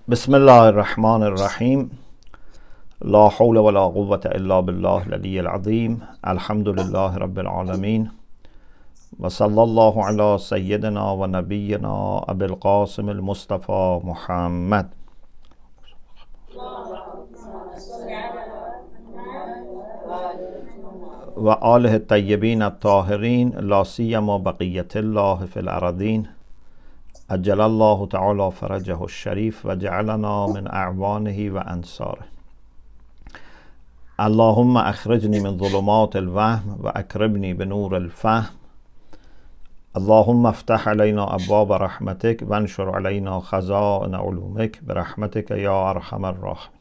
بسم الله الرحمن الرحیم. لا حول ولا قوة الا بالله العلی العظیم. الحمد لله رب العالمین و صلی الله علی سیدنا و نبینا ابی القاسم المصطفى محمد و آله الطیبین الطاهرین لا سیما بقیة الله فی الارضین عجل الله تعالی فرجه الشریف و جعلنا من اعوانه و انصاره. اللهم اخرجنی من ظلمات الوهم و اکرمنی بنور الفهم. اللهم افتح علینا ابواب رحمتک و انشر علینا خزائن علومک برحمتک یا ارحم الراحمین.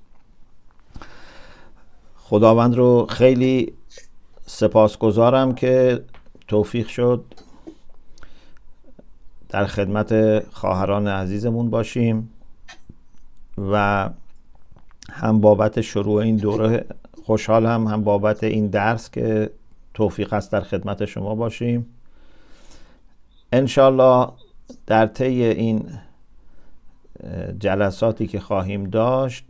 خداوند رو خیلی سپاسگزارم که توفیق شد در خدمت خواهران عزیزمون باشیم و هم بابت شروع این دوره خوشحالم، هم بابت این درس که توفیق است در خدمت شما باشیم. انشالله در طی این جلساتی که خواهیم داشت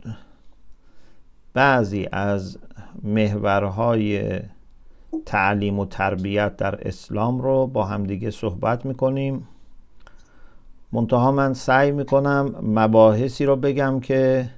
بعضی از محورهای تعلیم و تربیت در اسلام رو با همدیگه صحبت میکنیم. منتها من سعی میکنم مباحثی رو بگم که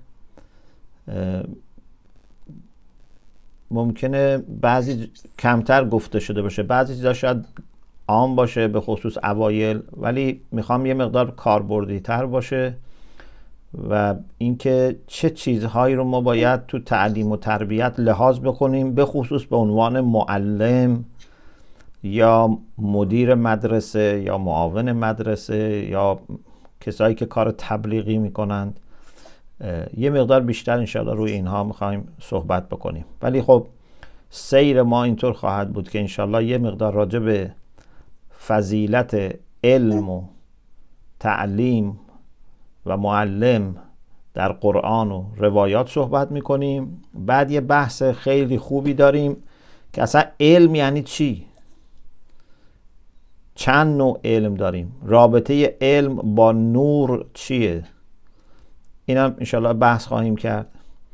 ممکنه بعضی کمتر گفته شده باشه، بعضی چیزا شاید عام باشه به خصوص اوایل، ولی میخوام یه مقدار کاربردی تر باشه و اینکه چه چیزهایی رو ما باید تو تعلیم و تربیت لحاظ بکنیم، به خصوص به عنوان معلم یا مدیر مدرسه یا معاون مدرسه یا کسایی که کار تبلیغی میکنند. یه مقدار بیشتر انشاءالله روی اینها میخوایم صحبت بکنیم، ولی خب سیر ما اینطور خواهد بود که انشاءالله یه مقدار راجع به فضیلت علم و تعلیم و معلم در قرآن و روایات صحبت میکنیم. بعد یه بحث خیلی خوبی داریم که اصلا علم یعنی چی، چند نوع علم داریم، رابطه علم با نور چیه، اینم انشالله بحث خواهیم کرد.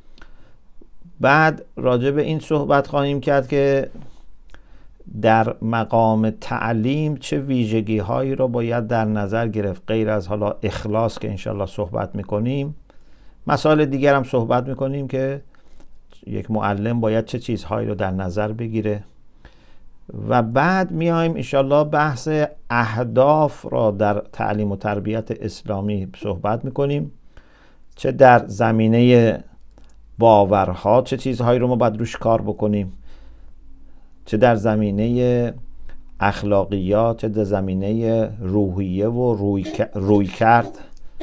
بعد راجع به این صحبت خواهیم کرد که در مقام تعلیم چه ویژگی هایی رو باید در نظر گرفت، غیر از حالا اخلاص که انشالله صحبت میکنیم. مسائل دیگر هم صحبت میکنیم که یک معلم باید چه چیزهایی رو در نظر بگیره و بعد میایم انشالله بحث اهداف را در تعلیم و تربیت اسلامی صحبت میکنیم، چه در زمینه باورها چه چیزهایی رو ما باید روش کار بکنیم، چه در زمینه اخلاقیات، چه در زمینه روحیه و روی کرد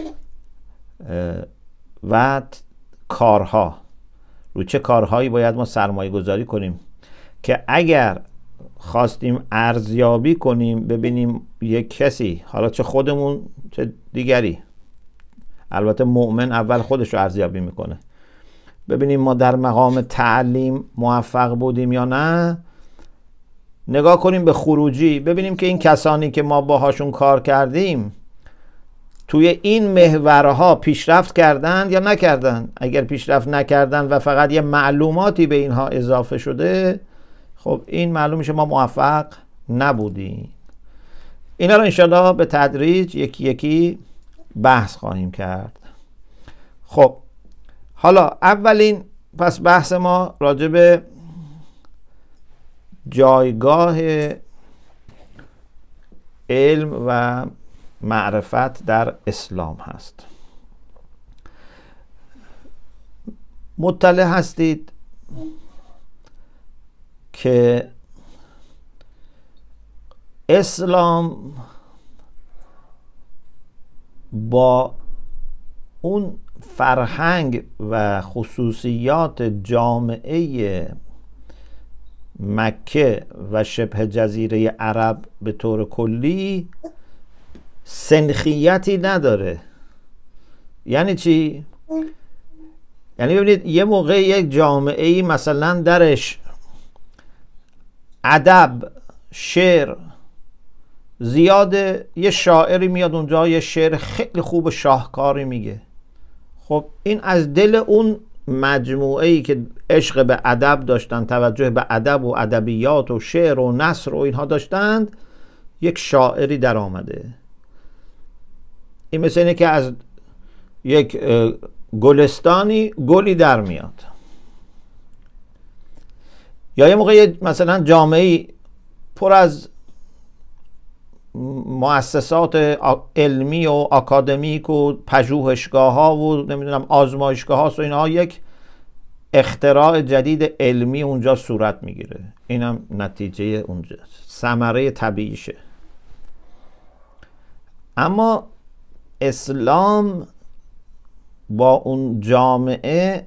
و کارها، رو چه کارهایی باید ما سرمایه گذاری کنیم که اگر خواستیم ارزیابی کنیم، ببینیم یک کسی، حالا چه خودمون چه دیگری، البته مؤمن اول خودش رو ارزیابی میکنه، ببینیم ما در مقام تعلیم موفق بودیم یا نه. نگاه کنیم به خروجی، ببینیم که این کسانی که ما باهاشون کار کردیم توی این محورها پیشرفت کردند یا نکردند. اگر پیشرفت نکردند و فقط یه معلوماتی به اینها اضافه شده، خب این معلوم میشه ما موفق نبودیم. اینا رو انشاءالله به تدریج یکی یکی بحث خواهیم کرد. خب حالا اولین پس بحث ما راجع به جایگاه علم و معرفت در اسلام هست. مطلع هستید که اسلام با اون فرهنگ و خصوصیات جامعه مکه و شبه جزیره عرب به طور کلی سنخیتی نداره. یعنی چی؟ یعنی ببینید یه موقع یک جامعه‌ای مثلا درش ادب، شعر زیاده، یه شاعری میاد اونجا یه شعر خیلی خوب شاهکاری میگه، خب این از دل اون مجموعه ای که عشق به ادب داشتن، توجه به ادب و ادبیات و شعر و نثر و اینها داشتند، یک شاعری در آمده. این مثل اینه که از یک گلستانی گلی در میاد. یا یه موقع مثلا جامعه پر از مؤسسات علمی و آکادمیک و پژوهشگاه ها و نمیدونم آزمایشگاه ها و اینها، یک اختراع جدید علمی اونجا صورت میگیره. اینم نتیجه اونجا، ثمره طبیعیشه. اما اسلام با اون جامعه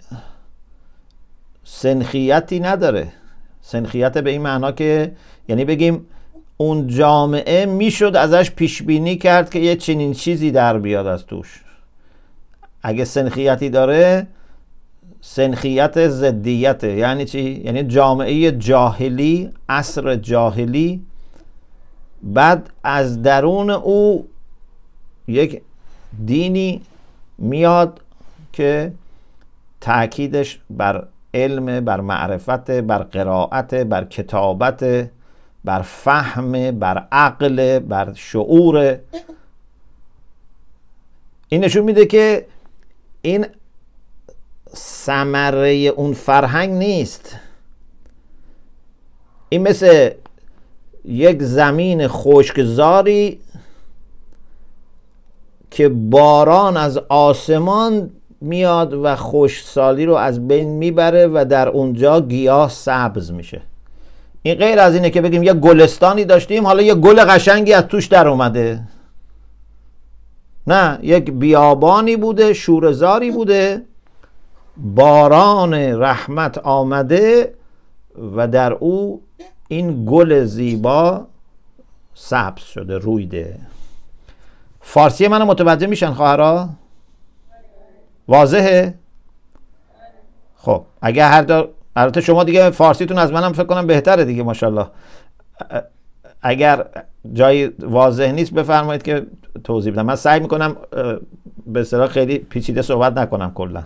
سنخیتی نداره. سنخیت به این معنا که یعنی بگیم اون جامعه میشد ازش پیش بینی کرد که یه چنین چیزی در بیاد از توش. اگه سنخیتی داره، سنخیت ضدیته. یعنی چی؟ یعنی جامعه جاهلی، عصر جاهلی، بعد از درون او یک دینی میاد که تأکیدش بر علم، بر معرفت، بر قرائت، بر کتابت، بر فهم، بر عقل، بر شعور. این نشون میده که این ثمره اون فرهنگ نیست. این مثل یک زمین خشکزاری که باران از آسمان میاد و خشکسالی رو از بین میبره و در اونجا گیاه سبز میشه. این غیر از اینه که بگیم یه گلستانی داشتیم حالا یه گل قشنگی از توش در اومده. نه، یک بیابانی بوده، شوره‌زاری بوده، باران رحمت آمده و در او این گل زیبا سبز شده، رویده. فارسی منو متوجه میشن خواهرها؟ واضحه؟ خب اگه البته شما دیگه فارسیتون از منم فکر کنم بهتره دیگه ماشاءالله. اگر جایی واضح نیست بفرمایید که توضیح بدم. من سعی میکنم به اصطلاح خیلی پیچیده صحبت نکنم کلا.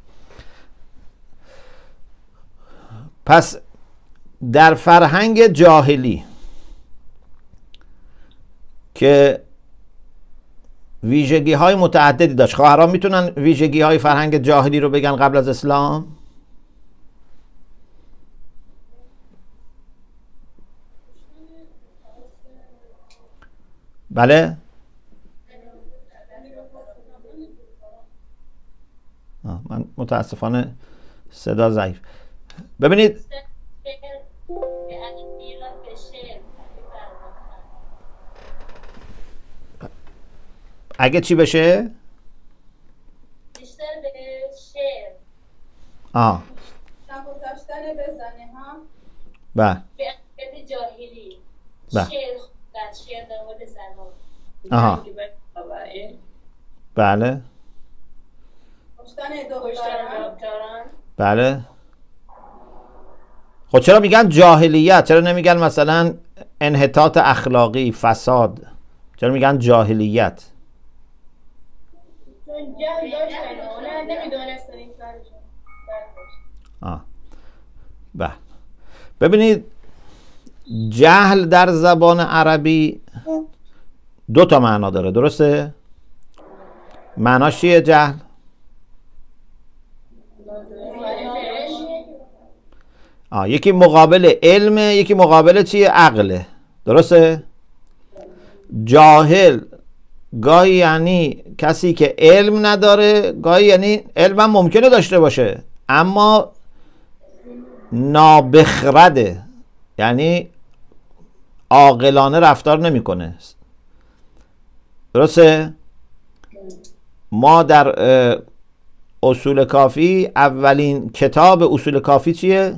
پس در فرهنگ جاهلی که ویژگی های متعددی داشت، خواهران میتونن ویژگی های فرهنگ جاهلی رو بگن قبل از اسلام؟ بله؟ من متاسفانه صدا ضعیف. ببینید اگه چی بشه؟ بیشتر به شعر داشتن بزنه ها. بله. به ادبیات جاهلی. بله. شعر در مورد زنان. آها. بله. داشتن دختران. بله. خب چرا میگن جاهلیت؟ چرا نمیگن مثلا انحطاط اخلاقی، فساد؟ چرا میگن جاهلیت؟ چون جهل داشتن، اونا نمیدونستن این کارشون. بله. ببینید جهل در زبان عربی دو تا معنا داره، درسته؟ معناش چیه جهل؟ یکی مقابل علمه، یکی مقابل چیه؟ عقله، درسته؟ جاهل گاهی یعنی کسی که علم نداره، گاهی یعنی علم هم ممکنه داشته باشه اما نابخرده، یعنی عاقلانه رفتار نمیکنه. درسته؟ ما در اصول کافی اولین کتاب اصول کافی چیه؟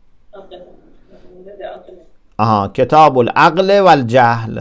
کتاب العقل و الجهل.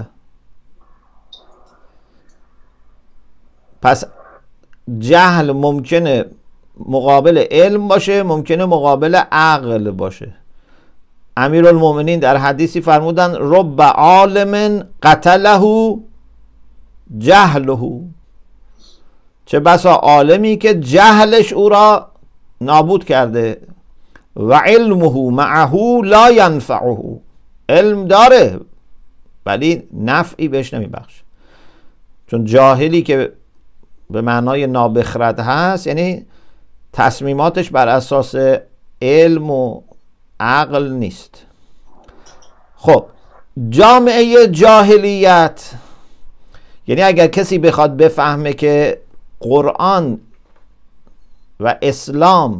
پس جهل ممکنه مقابل علم باشه، ممکنه مقابل عقل باشه. امیرالمومنین در حدیثی فرمودن رب عالم قتله جهله. چه بسا عالمی که جهلش او را نابود کرده. و علمه معه لا ینفعه، علم داره ولی نفعی بهش نمیبخشه. چون جاهلی که به معنای نابخرد هست یعنی تصمیماتش بر اساس علم و عقل نیست. خب جامعه جاهلیت یعنی اگر کسی بخواد بفهمه که قرآن و اسلام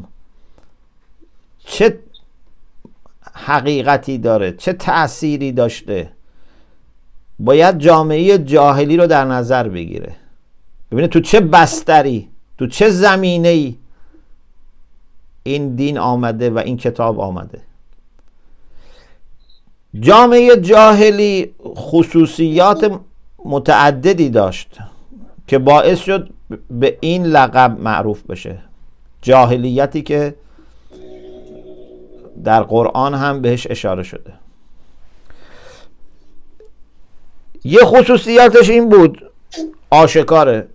چه حقیقتی داره، چه تأثیری داشته، باید جامعه جاهلی رو در نظر بگیره، ببینه تو چه بستری، تو چه زمینه‌ای این دین آمده و این کتاب آمده. جامعه جاهلی خصوصیات متعددی داشت که باعث شد به این لقب معروف بشه، جاهلیتی که در قرآن هم بهش اشاره شده. یه خصوصیاتش این بود، آشکاره،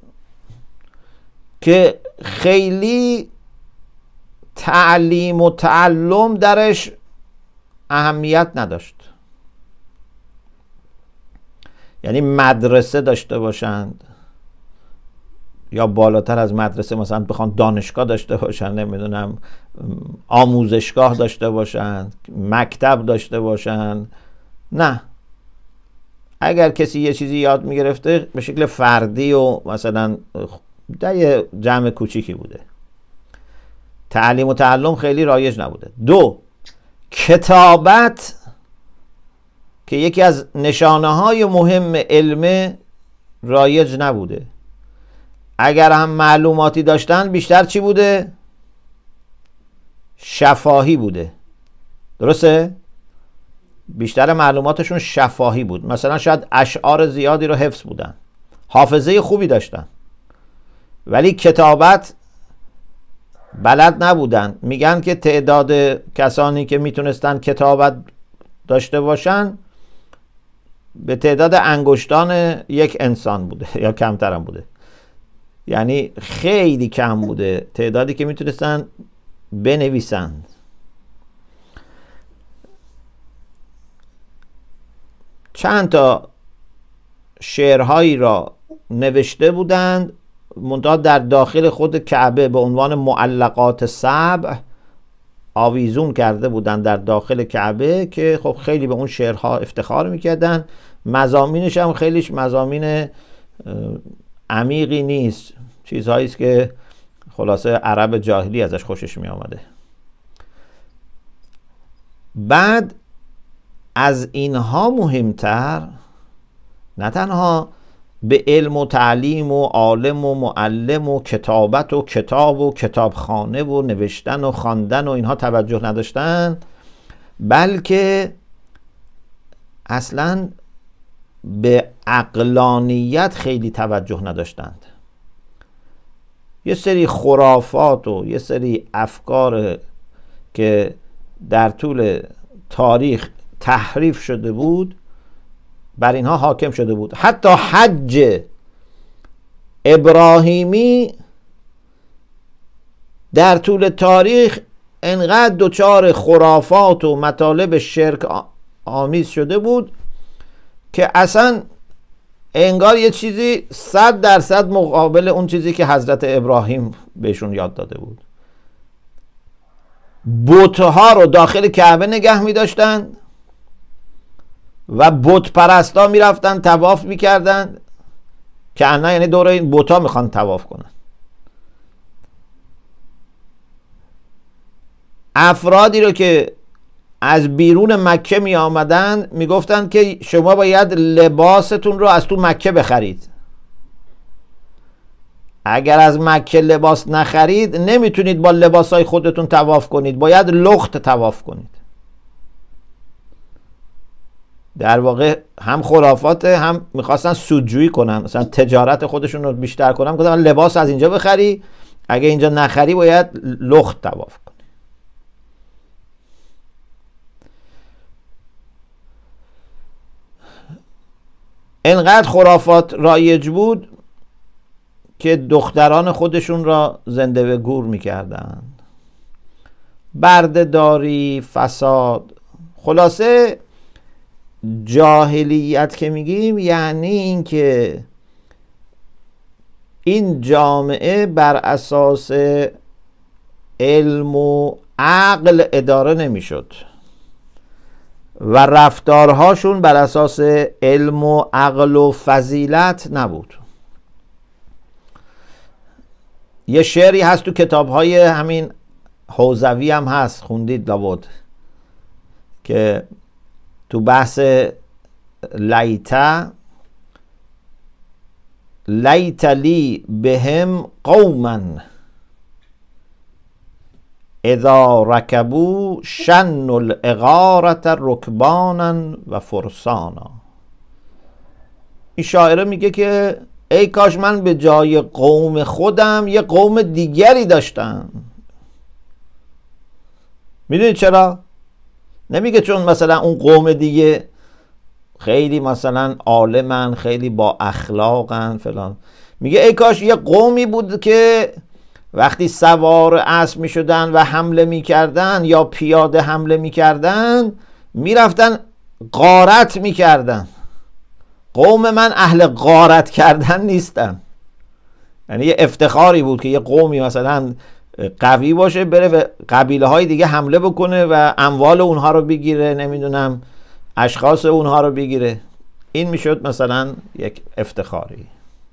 که خیلی تعلیم و تعلم درش اهمیت نداشت. یعنی مدرسه داشته باشند یا بالاتر از مدرسه مثلا بخوان دانشگاه داشته باشند، نمیدونم آموزشگاه داشته باشند، مکتب داشته باشند، نه. اگر کسی یه چیزی یاد میگرفته به شکل فردی و مثلا در یه جمع کوچیکی بوده، تعلیم و تعلم خیلی رایج نبوده. دو، کتابت که یکی از نشانه های مهم علم رایج نبوده. اگر هم معلوماتی داشتن بیشتر چی بوده؟ شفاهی بوده. درسته؟ بیشتر معلوماتشون شفاهی بود. مثلا شاید اشعار زیادی رو حفظ بودن، حافظه خوبی داشتن، ولی کتابت بلد نبودن. میگن که تعداد کسانی که میتونستن کتابت داشته باشن به تعداد انگشتان یک انسان بوده یا کمتر هم بوده، یعنی خیلی کم بوده تعدادی که میتونستن بنویسند. چند تا شعرهایی را نوشته بودند، منتها در داخل خود کعبه به عنوان معلقات سبع آویزون کرده بودند در داخل کعبه، که خب خیلی به اون شعرها افتخار میکردن. مضامینش هم خیلیش مضامین عمیقی نیست، چیزهایی است که خلاصه عرب جاهلی ازش خوشش می آمده. بعد از اینها مهمتر، نه تنها به علم و تعلیم و عالم و معلم و کتابت و کتاب و کتابخانه و نوشتن و خواندن و اینها توجه نداشتن، بلکه اصلا به عقلانیت خیلی توجه نداشتند. یه سری خرافات و یه سری افکار که در طول تاریخ تحریف شده بود بر اینها حاکم شده بود. حتی حج ابراهیمی در طول تاریخ انقدر دچار خرافات و مطالب شرک آمیز شده بود که اصلا انگار یه چیزی 100% مقابل اون چیزی که حضرت ابراهیم بهشون یاد داده بود. بت‌ها رو داخل کعبه نگه می داشتن و بت پرستا می رفتن طواف می کردن که انا یعنی دور این بت‌ها می خوان طواف کنن. افرادی رو که از بیرون مکه می آمدن می گفتن که شما باید لباستون رو از تو مکه بخرید، اگر از مکه لباس نخرید نمیتونید با لباسای خودتون طواف کنید، باید لخت طواف کنید. در واقع هم خرافاته، هم میخواستن سودجویی کنن، مثلا تجارت خودشون رو بیشتر کنن. گفتن لباس از اینجا بخری، اگه اینجا نخری باید لخت طواف کنی. انقدر خرافات رایج بود که دختران خودشون را زنده به گور میکردند، بردهداری، فساد. خلاصه جاهلیت که میگیم یعنی این که این جامعه بر اساس علم و عقل اداره نمیشد و رفتارهاشون بر اساس علم و عقل و فضیلت نبود. یه شعری هست تو کتاب‌های همین حوزوی هم هست، خوندید لابد، که تو بحث لیت لی بهم قوما اذا رکبوا شن الاغارة رکبانا و فرسانا. این شاعره میگه که ای کاش من به جای قوم خودم یه قوم دیگری داشتم. میدونید چرا؟ نمیگه چون مثلا اون قوم دیگه خیلی مثلا عالمن، خیلی با اخلاقن فلان. میگه ای کاش یه قومی بود که وقتی سوار اسب میشدن و حمله میکردن یا پیاده حمله میکردن میرفتن غارت میکردن. قوم من اهل غارت کردن نیستن. یعنی یه افتخاری بود که یه قومی مثلا قوی باشه بره به قبیله های دیگه حمله بکنه و اموال اونها رو بگیره، نمیدونم اشخاص اونها رو بگیره. این میشد مثلا یک افتخاری.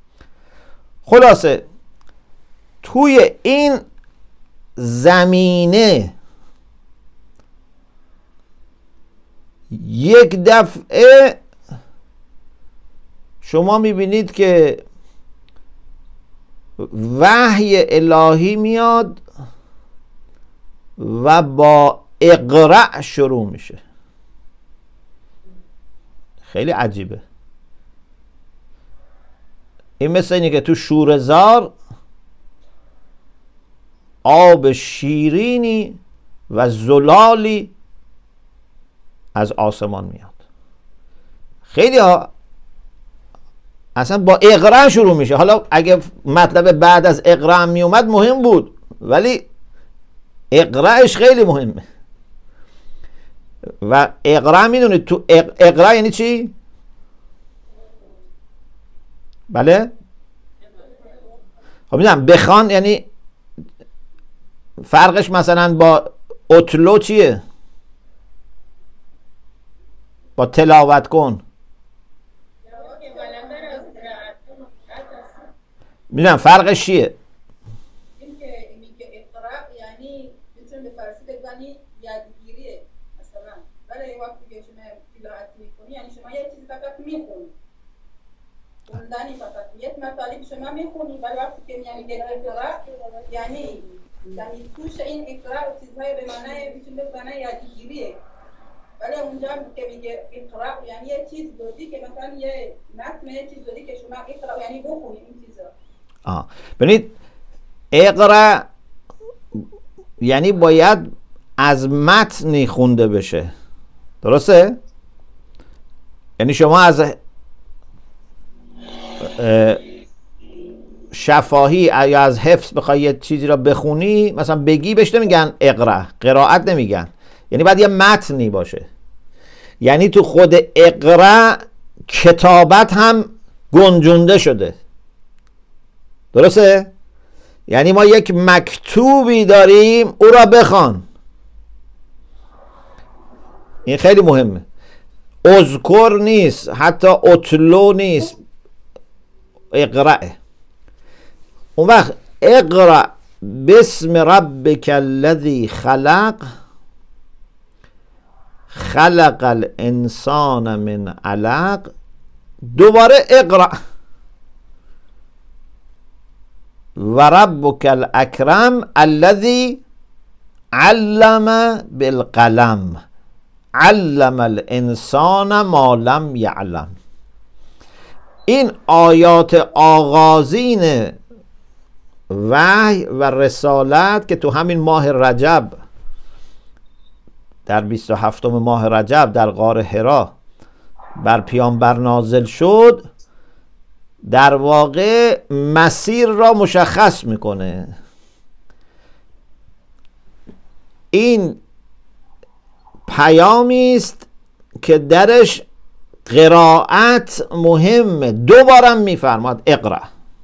خلاصه توی این زمینه یک دفعه شما میبینید که وحی الهی میاد و با اقرأ شروع میشه. خیلی عجیبه. این مثل اینه که تو شوره‌زار آب شیرینی و زلالی از آسمان میاد. خیلی ها اصلا با اقرأ شروع میشه. حالا اگه مطلب بعد از اقرأ می اومد مهم بود، ولی اقرأش خیلی مهمه. و اقرأ میدونید تو اقرأ یعنی چی؟ بله؟ خب میدونم بخوان یعنی فرقش مثلا با اتلو چیه؟ با تلاوت کن. میدونم فرقش چیه؟ این که میگه اقرا یعنی میتونیم به فارسی بگیم یادگیریه مثلا، ولی وقتی که شما تلاوت میکنی یعنی شما یه چیز فقط میخونی، خوندنی فقط یک مطالب شما میخونی، ولی وقتی که یعنی اقرا یعنی توش این اقرا و چیزهای به معنای میتونه به معنای یادگیریه. ولی اونجا که میگه اقرا یعنی یه چیز دادی که مثلا یه متن یه چیز دادی که شما اقرا یعنی بخونی این چیزا. ببینید اقرا یعنی باید از متنی خونده بشه، درسته؟ یعنی شما از شفاهی یا از حفظ بخوای یه چیزی را بخونی، مثلا بگی بهش نمیگن اقرا، قرائت نمیگن، یعنی باید یه متنی باشه. یعنی تو خود اقرا کتابت هم گنجونده شده، درسته؟ یعنی ما یک مکتوبی داریم او را بخوان. این خیلی مهمه. اذکر نیست، حتی اتلو نیست، اقرأ. اون وقت اقرأ باسم ربک الذی خلق خلق الانسان من علق. دوباره اقرأ و ربک الاکرم الذی علم بالقلم علم الانسان ما لم یعلم. این آیات آغازین وحی و رسالت که تو همین ماه رجب در 27 ماه رجب در غار حرا بر پیامبر نازل شد، در واقع مسیر را مشخص میکنه. این پیامی است که درش قرائت مهمه. دوبارم میفرماد اقرا.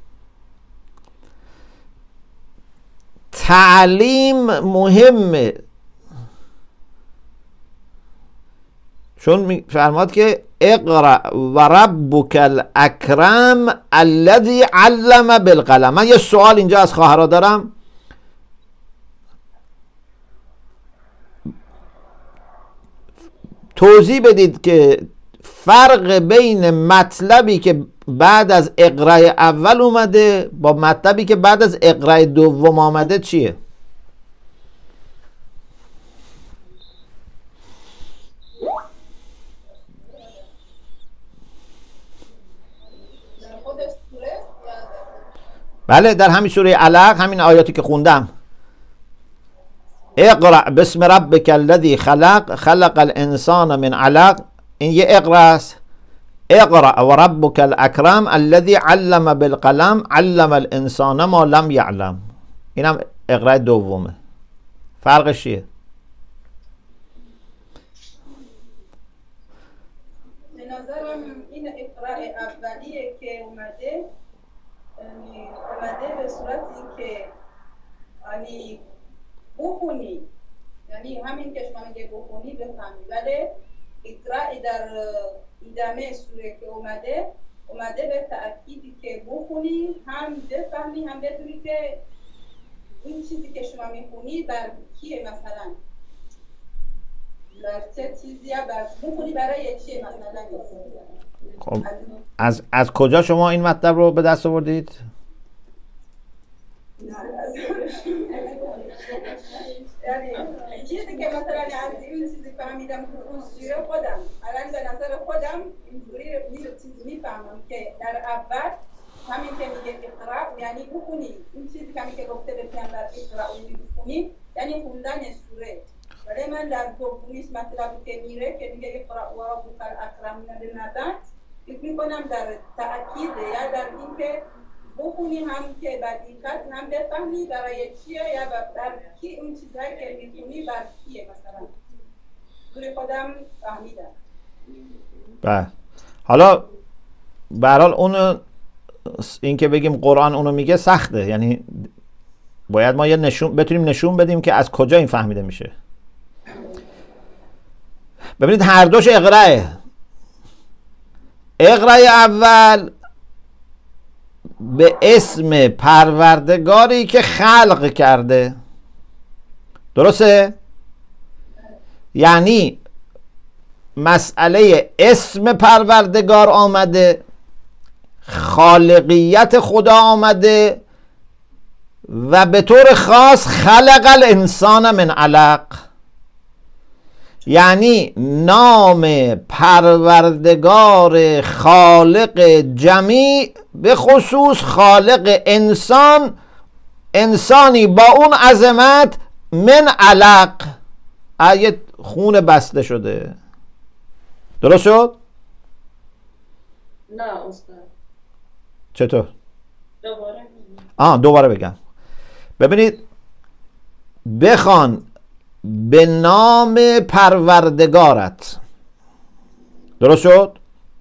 تعلیم مهمه، چون میفرماد که اقرا و ربک الاکرم الذی علم بالقلم. من یه سوال اینجا از خواهرها دارم. توضیح بدید که فرق بین مطلبی که بعد از اقرای اول اومده با مطلبی که بعد از اقرای دوم آمده چیه؟ بله، در همین سوره علق، همین آیاتی که خوندم. اقرا بسم ربک الذی خلق خلق الانسان من علق. این یه اقرا است. اقرا و ربک الاکرم الذی علم بالقلم علم الانسان ما لم یعلم. اینم اقرا دومه. فرقش چیه؟ به نظرم این اقرا اولیه که اومده به صورتی که یعنی بخونی، یعنی همین که شما میگه بخونی بفهمی، ولی اقرا در ادامه سوره که اومده به تأکیدی که بخونی، هم بفهمی، هم بدونی که این چیزی که شما میخونی بر کیه، مثلا بر چه چیزی، بخونی برای چیه مثلا. خب از کجا شما این مطلب رو به دست آوردید؟ چیزی که مثلا از این چیزی فهمیدم که اون سوره خودم الان به نظر خودم اینجوری چیزی میفهمم که در اول همین که میگه اقرا یعنی بخونی، این چیزی که گفته به پیامبر اقرا و بخونی یعنی خوندن سوره. ولی من در دومیش مطلبی که میره که میگه اقرا و ربک الاکرم بالنبات، فکر میکنم در تأکید یا در اینکه بخونی، هم که بعد دقت هم بفهمی برای چیه یا بر کی اون چیزایی که میخونی بر کیه مثلا. دوری خودم فهمیدم. بله. حالا به هر حال اون این که بگیم قرآن اونو میگه سخته، یعنی باید ما یه بتونیم نشون بدیم که از کجا این فهمیده میشه. ببینید هر دوش اقراه. اقرای اول به اسم پروردگاری که خلق کرده، درسته؟ یعنی مسئله اسم پروردگار آمده، خالقیت خدا آمده و به طور خاص خلق الانسان من علق، یعنی نام پروردگار خالق جمیع، به خصوص خالق انسان، انسانی با اون عظمت، من علق، آیه خون بسته شده. درست شد؟ نه استاد. چطور؟ دوباره دوباره بگم. ببینید، بخوان به نام پروردگارت. درست شد؟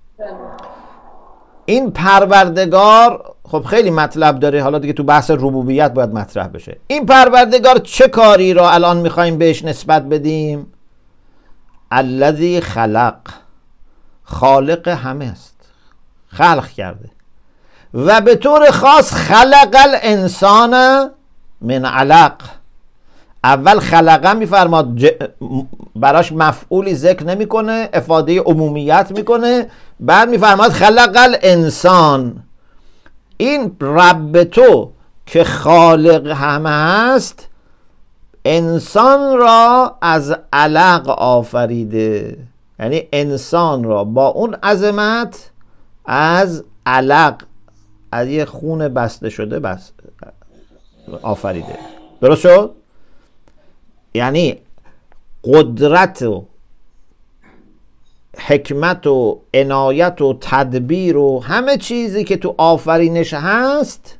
این پروردگار خب خیلی مطلب داره، حالا دیگه تو بحث ربوبیت باید مطرح بشه. این پروردگار چه کاری را الان میخوایم بهش نسبت بدیم؟ الذی خلق، خالق همه است، خلق کرده. و به طور خاص خلق الانسان من علق. اول خلقه میفرماد، براش مفعولی ذکر نمیکنه، افاده عمومیت میکنه، بعد میفرماد خلق الانسان. این رب تو که خالق همه هست، انسان را از علق آفریده، یعنی انسان را با اون عظمت از علق، از یه خون بسته شده آفریده. درست شد؟ یعنی قدرت و حکمت و عنایت و تدبیر و همه چیزی که تو آفرینش هست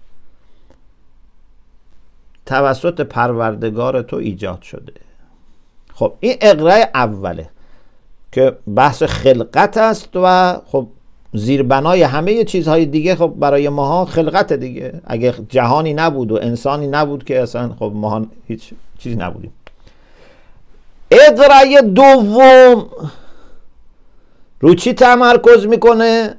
توسط پروردگار تو ایجاد شده. خب این اقرای اوله که بحث خلقت است و خب زیربنای همه چیزهای دیگه خب برای ماها خلقت دیگه. اگه جهانی نبود و انسانی نبود که اصلا خب ماها هیچ چیزی نبودیم. اقرای دوم رو چی تمرکز میکنه؟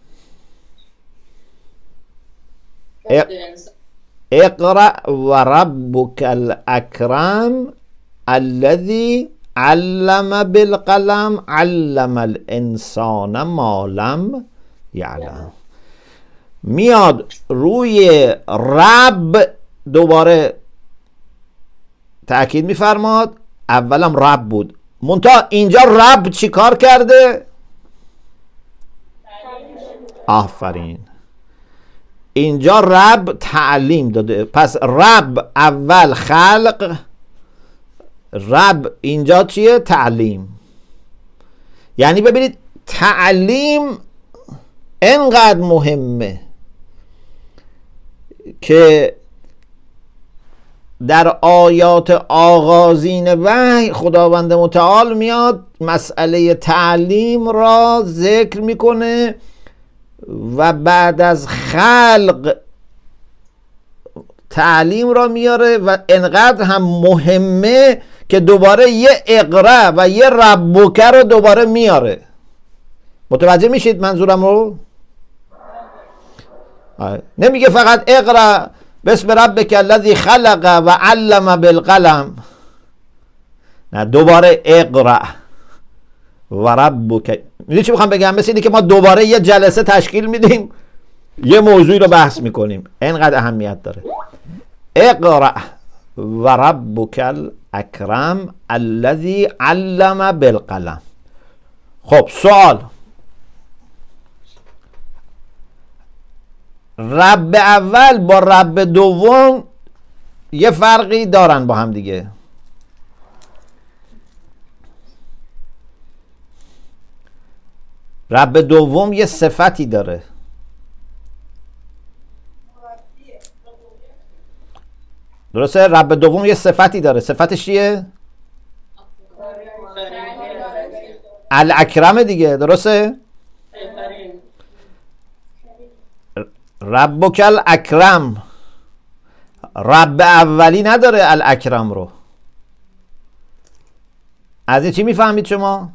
اقرأ و ربک الاکرم الذی علم بالقلم علم الانسان ما لم یعلم. میاد روی رب دوباره تأکید میفرماد. اولم رب بود، منتها اینجا رب چی کار کرده؟ آفرین، اینجا رب تعلیم داده. پس رب اول خلق، رب اینجا چیه؟ تعلیم. یعنی ببینید تعلیم انقدر مهمه که در آیات آغازین وحی خداوند متعال میاد مسئله تعلیم را ذکر میکنه و بعد از خلق تعلیم را میاره و انقدر هم مهمه که دوباره یه اقرا و یه ربک رو دوباره میاره. متوجه میشید منظورم رو؟ نمیگه فقط اقرا بسم ربک الذی خلق و علم بالقلم، نه، دوباره اقرا و ربک. میدونی چی میخوام بگم؟ مثل اینه که ما دوباره یه جلسه تشکیل میدیم یه موضوعی رو بحث میکنیم، اینقدر اهمیت داره. اقرا و ربک الاکرم الذی علم بالقلم. خب سوال، رب اول با رب دوم یه فرقی دارن با هم دیگه. رب دوم یه صفتی داره. درسته؟ رب دوم یه صفتی داره. صفتش چیه؟ الاکرم دیگه. درسته؟ ربک الاکرم. رب اولی نداره الاکرم رو. از این چی میفهمید شما؟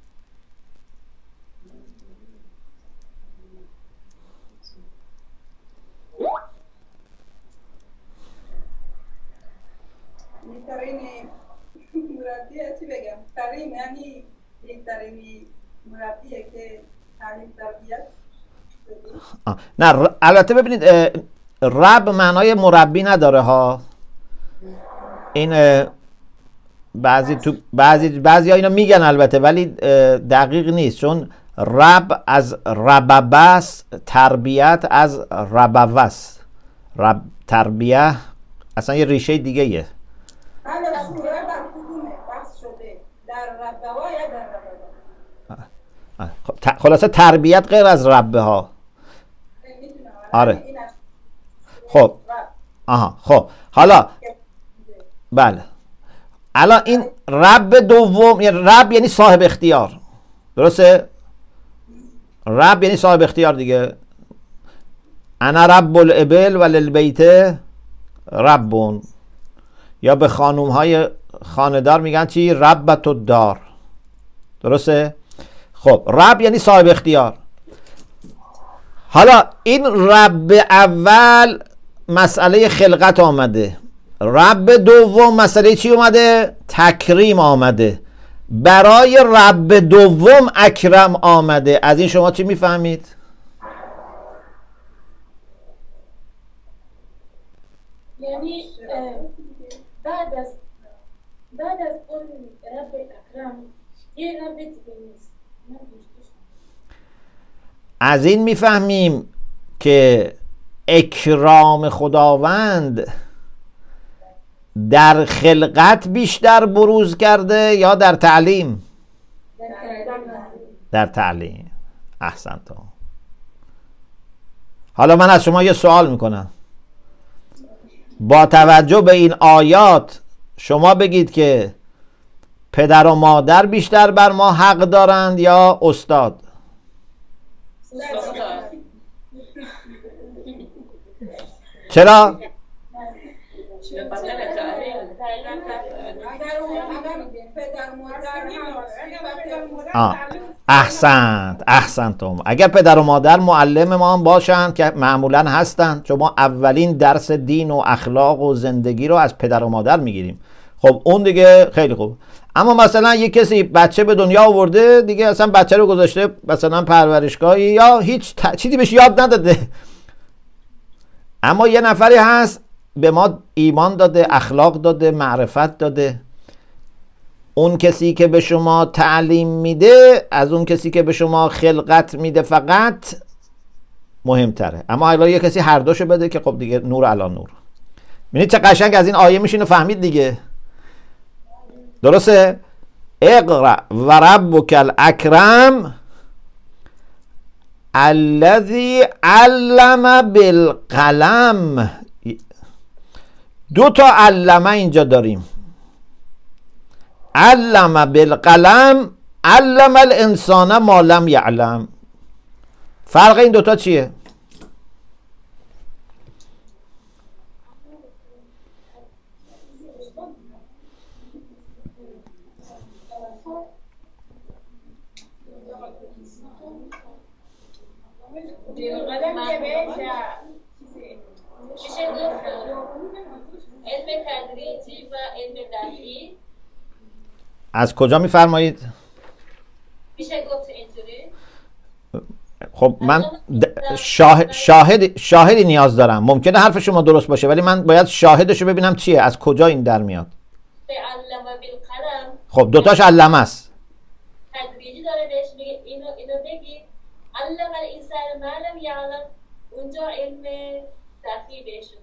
چی بگم؟ کریم یعنی بهترین مربیه که تعلیم تربیت. نه البته ببینید رب معنای مربی نداره ها. این بعضی ها اینو میگن البته، ولی دقیق نیست، چون رب از رببست، تربیت از ربوست. رب تربیه اصلا یه ریشه دیگه یه. خلاصه تربیت غیر از ربه ها. آره. خب خب حالا بله، الان این رب دوم، یعنی رب یعنی صاحب اختیار. درسته؟ رب یعنی صاحب اختیار دیگه. انا رب الابل وللبیت ربون. یا به خانوم های خانه‌دار میگن چی؟ ربت الدار. درسته؟ خب رب یعنی صاحب اختیار. حالا این رب اول مسئله خلقت آمده، رب دوم مسئله چی اومده؟ تکریم آمده. برای رب دوم اکرم آمده. از این شما چی میفهمید؟ یعنی بعد از اون رب اکرم یه رب دیگه نیست. از این میفهمیم که اکرام خداوند در خلقت بیشتر بروز کرده یا در تعلیم؟ در تعلیم. احسنتم. حالا من از شما یه سوال میکنم، با توجه به این آیات شما بگید که پدر و مادر بیشتر بر ما حق دارند یا استاد؟ چرا؟ احسنتم. اگر پدر و مادر معلم ما هم باشن که معمولا هستن، چون ما اولین درس دین و اخلاق و زندگی رو از پدر و مادر میگیریم، خب اون دیگه خیلی خوب. اما مثلا یک کسی بچه به دنیا آورده دیگه، اصلا بچه رو گذاشته مثلا پرورشگاهی یا هیچ چیزی بهش یاد نداده، اما یه نفری هست به ما ایمان داده، اخلاق داده، معرفت داده. اون کسی که به شما تعلیم میده از اون کسی که به شما خلقت میده فقط مهمتره. اما اگه یه کسی هر دوشو بده که خب دیگه نور علی نور. ببینید چه قشنگ از این آیه میشینو فهمید دیگه. درسته؟ اقرأ و ربک الاکرم الذی علم بالقلم. دو تا علمه اینجا داریم، علم بالقلم، علم الانسان ما لم یعلم. فرق این دوتا چیه؟ میشه گفت علم تدریجی و علم دقیق. از کجا میفرمایید؟ میشه گفت اینجوری. خب من شاهدی نیاز دارم. ممکنه حرف شما درست باشه ولی من باید شاهدشو ببینم چیه، از کجا این در میاد. علم بالقلم. خب دوتاش علمه است. تدریجی داره بهش میگه اینو بگی. علم الانسان ما لم یعلم، اونجا علم دقیق بهشون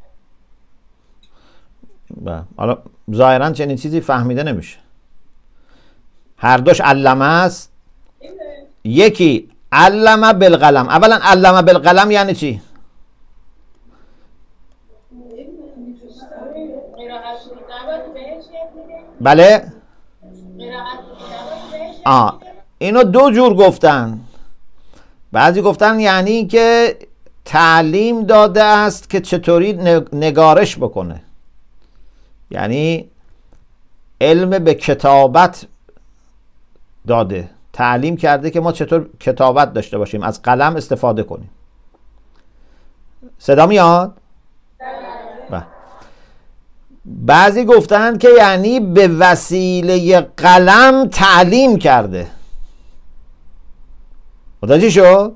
گفتن. حالا ظاهرا چنین چیزی فهمیده نمیشه. هر دوش علمه است. یکی علمه بالقلم. اولا علمه بالقلم یعنی چی؟ بله؟ اینو دو جور گفتن. بعضی گفتن یعنی که تعلیم داده است که چطوری نگارش بکنه، یعنی علم به کتابت داده، تعلیم کرده که ما چطور کتابت داشته باشیم، از قلم استفاده کنیم. صدا میاد؟ بعضی گفتن که یعنی به وسیله قلم تعلیم کرده. متوجه شد؟ اون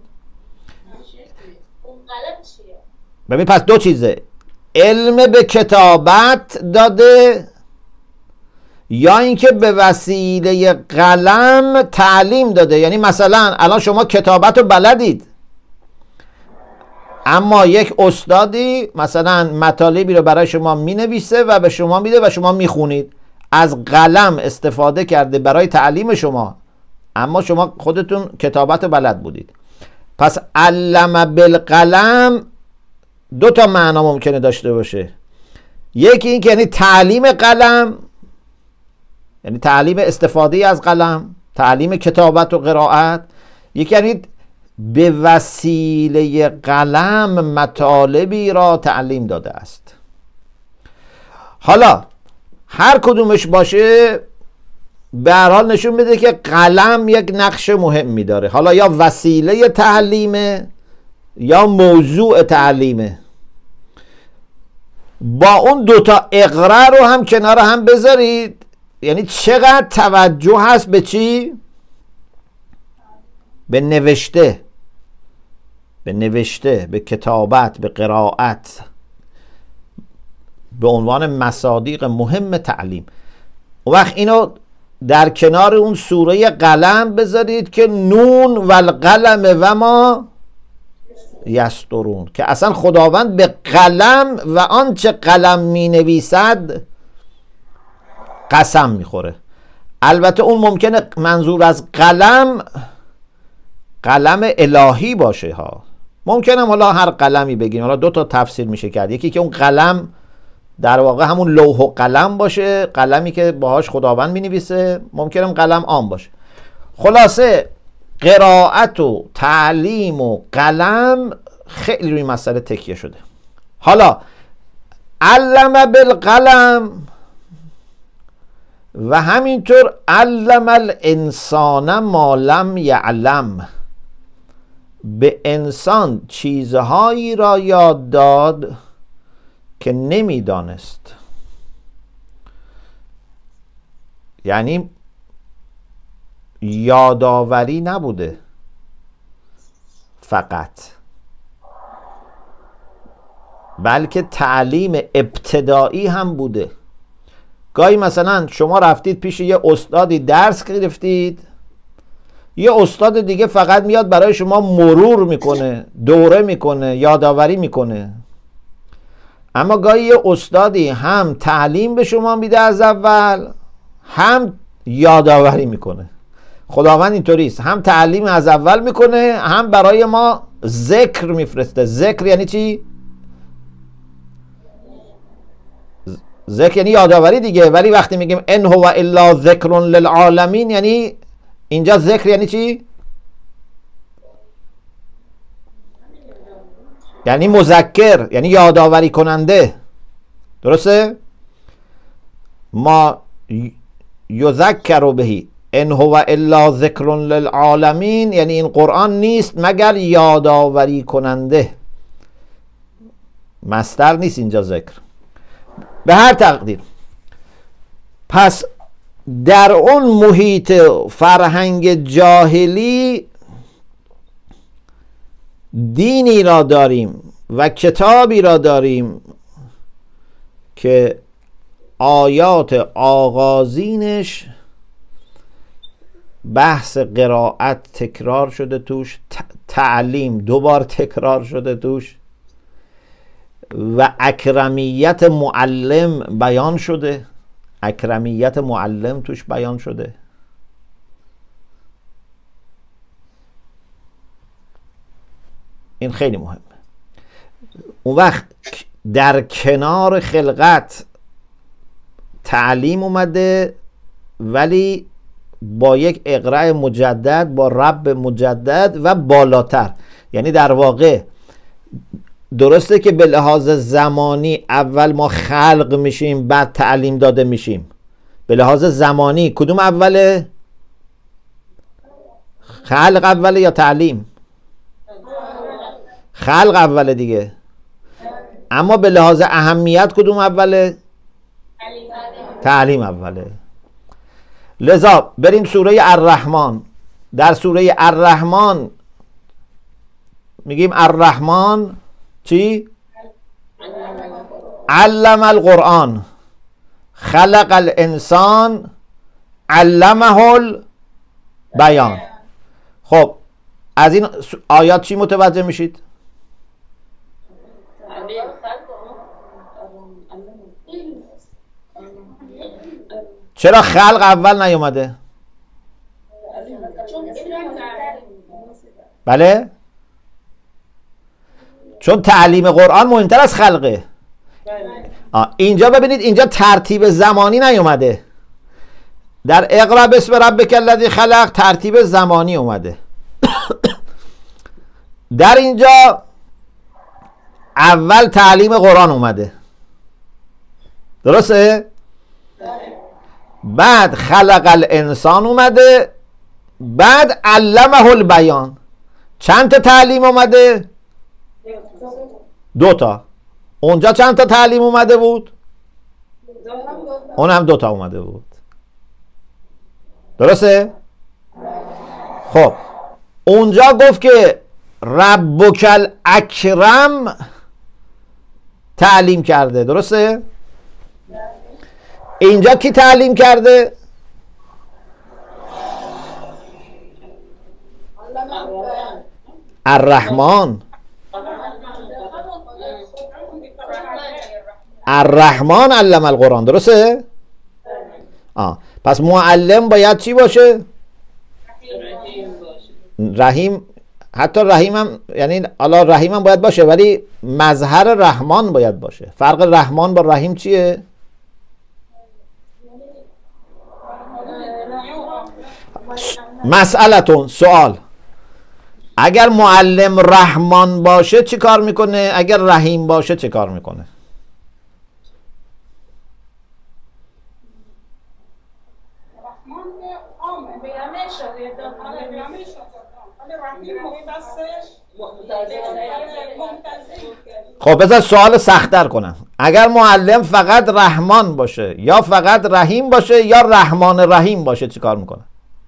قلم چیه؟ ببین پس دو چیزه، علم به کتابت داده یا اینکه به وسیله قلم تعلیم داده. یعنی مثلا الان شما کتابت رو بلدید اما یک استادی مثلا مطالبی رو برای شما می نویسه و به شما میده و شما میخونید، از قلم استفاده کرده برای تعلیم شما اما شما خودتون کتابت رو بلد بودید. پس علم بالقلم دو تا معنا ممکنه داشته باشه. یکی این که یعنی تعلیم قلم، یعنی تعلیم استفاده از قلم، تعلیم کتابت و قرائت. یکی یعنی به وسیله قلم مطالبی را تعلیم داده است. حالا هر کدومش باشه به هر حال نشون میده که قلم یک نقش مهمی داره. حالا یا وسیله تعلیمه یا موضوع تعلیمه. با اون دوتا اقرا رو هم کنار هم بذارید، یعنی چقدر توجه هست به چی؟ به نوشته، به کتابت، به قرائت، به عنوان مصادیق مهم تعلیم. اون وقت اینو در کنار اون سوره قلم بذارید که نون و القلم و ما یسطرون، که اصلا خداوند به قلم و آنچه قلم می نویسد قسم می خوره. البته اون ممکنه منظور از قلم قلم الهی باشه ها. ممکنه حالا هر قلمی بگیم، حالا دو تا تفسیر میشه کرد. یکی که اون قلم در واقع همون لوح و قلم باشه، قلمی که باهاش خداوند مینویسه، ممکنه قلم عام باشه. خلاصه قرائت و تعلیم و قلم خیلی روی مسئله تکیه شده. حالا علم بالقلم و همینطور علم الانسان ما لم یعلم، به انسان چیزهایی را یاد داد که نمیدانست. یعنی یادآوری نبوده فقط، بلکه تعلیم ابتدایی هم بوده. گاهی مثلا شما رفتید پیش یه استادی درس گرفتید، یه استاد دیگه فقط میاد برای شما مرور میکنه، دوره میکنه، یادآوری میکنه. اما گاهی یه استادی هم تعلیم به شما میده از اول، هم یادآوری میکنه. خداوند اینطوری است، هم تعلیم از اول میکنه، هم برای ما ذکر میفرسته. ذکر یعنی چی؟ ذکر یعنی یادآوری دیگه. ولی وقتی میگیم ان هو الا ذکر للعالمین، یعنی اینجا ذکر یعنی چی؟ یعنی مذکر، یعنی یادآوری کننده. درسته؟ ما یذکر بهی ان هو الا ذکر للعالمین، یعنی این قرآن نیست مگر یادآوری کننده. مصدر نیست اینجا ذکر. به هر تقدیر، پس در اون محیط فرهنگ جاهلی دینی را داریم و کتابی را داریم که آیات آغازینش بحث قرائت تکرار شده توش، تعلیم دوبار تکرار شده توش و اکرمیت معلم بیان شده. اکرمیت معلم توش بیان شده. این خیلی مهمه. اون وقت در کنار خلقت تعلیم اومده، ولی با یک اقراء مجدد، با رب مجدد و بالاتر. یعنی در واقع درسته که به لحاظ زمانی اول ما خلق میشیم بعد تعلیم داده میشیم. به لحاظ زمانی کدوم اوله؟ خلق اوله یا تعلیم؟ خلق اوله دیگه. اما به لحاظ اهمیت کدوم اوله؟ تعلیم اوله. لذا بریم سوره الرحمن. در سوره الرحمن میگیم الرحمن چی؟ علم القرآن، خلق الانسان، علمه البیان. خب از این آیات چی متوجه میشید؟ چرا خلق اول نیومده؟ بله؟ چون تعلیم قرآن مهمتر از خلقه. اینجا ببینید، اینجا ترتیب زمانی نیومده. در اقرا بسم ربک الذی خلق ترتیب زمانی اومده. در اینجا اول تعلیم قرآن اومده. درسته؟ بعد خلق الانسان اومده، بعد علمه البیان. چند تا تعلیم اومده؟ 2 تا. اونجا چند تا تعلیم اومده بود؟ اون هم 2 تا اومده بود. درسته؟ خب اونجا گفت که ربک الاکرم تعلیم کرده. درسته؟ اینجا کی تعلیم کرده؟ الرحمن. الرحمن علم القرآن. درسته؟ پس معلم باید چی باشه؟ رحیم، حتی رحیم هم، یعنی الله رحیم هم باید باشه ولی مظهر رحمان باید باشه. فرق رحمان با رحیم چیه؟ مسئلتون، سوال، اگر معلم رحمان باشه چی کار میکنه؟ اگر رحیم باشه چه کار میکنه؟ خب بذار سوال سخت‌تر کنم. اگر معلم فقط رحمان باشه یا فقط رحیم باشه یا رحمان رحیم باشه چی کار میکنه؟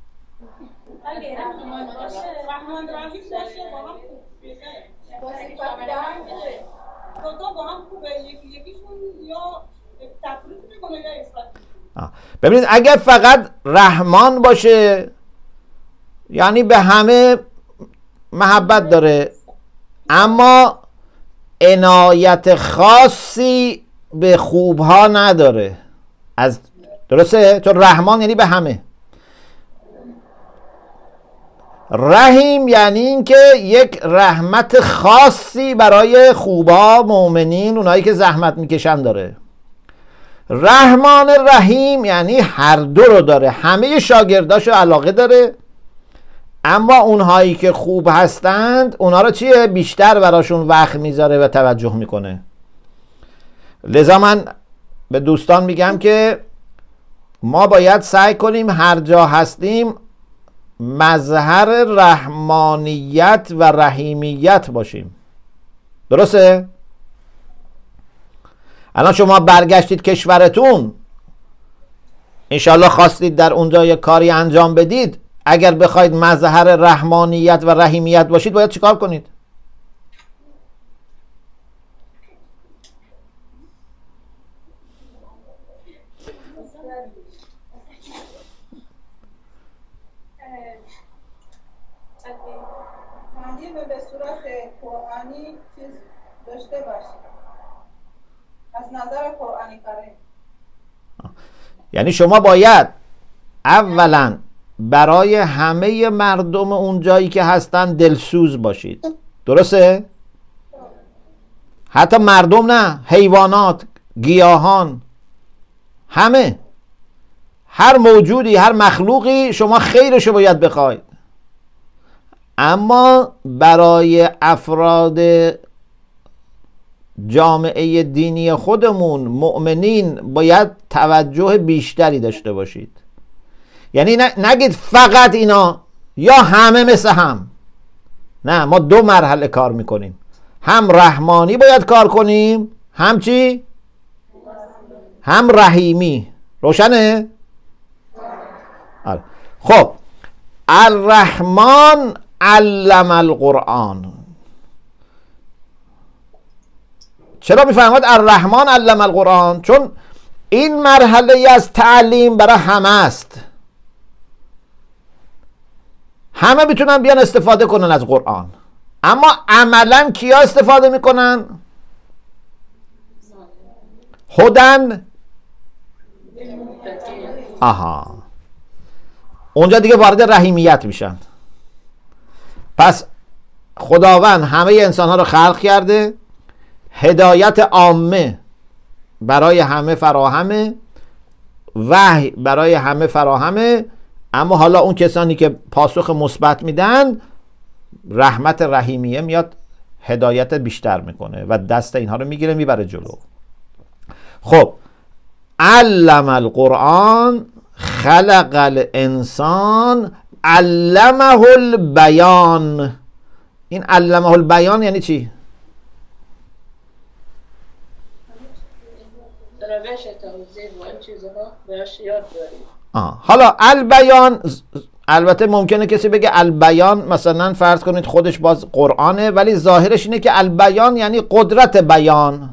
ببینید اگر فقط رحمان باشه یعنی به همه محبت داره اما عنایت خاصی به خوبها نداره. از درسته؟ چون رحمان یعنی به همه. رحیم یعنی این که یک رحمت خاصی برای خوبا، مؤمنین، اونایی که زحمت میکشن داره. رحمان رحیم یعنی هر دو رو داره، همه شاگرداشو علاقه داره اما اونهایی که خوب هستند اونها رو چیه؟ بیشتر براشون وقت میذاره و توجه میکنه. لذا من به دوستان میگم که ما باید سعی کنیم هر جا هستیم مظهر رحمانیت و رحیمیت باشیم. درسته؟ الان شما برگشتید کشورتون، انشالله خواستید در اونجا یک کاری انجام بدید، اگر بخواید مظهر رحمانیت و رحیمیت باشید باید چیکار کنید؟ به صورت قرآنی چیز داشته باشید از نظر قرآنی کریم. یعنی شما باید اولا برای همه مردم اون جایی که هستن دلسوز باشید. درسته؟ حتی مردم نه، حیوانات، گیاهان، همه، هر موجودی، هر مخلوقی شما خیرشو باید بخواید. اما برای افراد جامعه دینی خودمون، مؤمنین، باید توجه بیشتری داشته باشید. یعنی نگید فقط اینا یا همه مثل هم. نه، ما دو مرحله کار میکنیم. هم رحمانی باید کار کنیم، هم چی؟ هم رحیمی. روشنه؟ خب الرحمن علم القرآن. چرا میفرماد الرحمن علم القرآن؟ چون این مرحله از تعلیم برای همه است. همه میتونن بیان استفاده کنن از قرآن، اما عملا کیا استفاده میکنن؟ هدن. آها، اونجا دیگه وارد رحیمیت میشن. پس خداوند همه انسان ها رو خلق کرده، هدایت عامه برای همه فراهمه، وحی برای همه فراهمه، اما حالا اون کسانی که پاسخ مثبت میدن رحمت رحیمیه میاد هدایت بیشتر میکنه و دست اینها رو میگیره میبره جلو. خب علم القرآن خلق الانسان علمه البیان. این علمه البیان یعنی چی؟ روش توضیح و این چیزها بهش یاد داریم. حالا البیان، البته ممکنه کسی بگه البیان مثلا فرض کنید خودش باز قرآنه، ولی ظاهرش اینه که البیان یعنی قدرت بیان.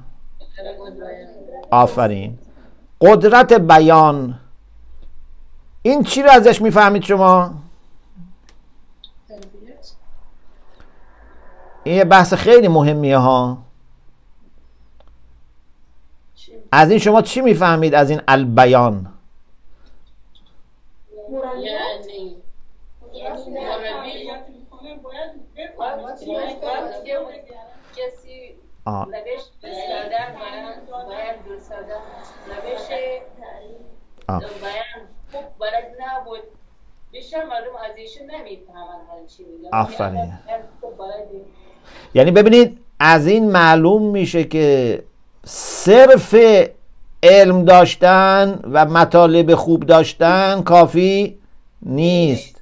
آفرین، قدرت بیان. این چی رو ازش میفهمید شما؟ این یه بحث خیلی مهمیه ها. از این شما چی میفهمید از این البیان؟ کسی آه. نوشت دادن باید دور ساده نوشت بیان خوب بلد نبود بیشتر مردم از ایشون نمیفهمن هر چی میگن. آفرین. یعنی ببینید از این معلوم میشه که صرف علم داشتن و مطالب خوب داشتن کافی نیست.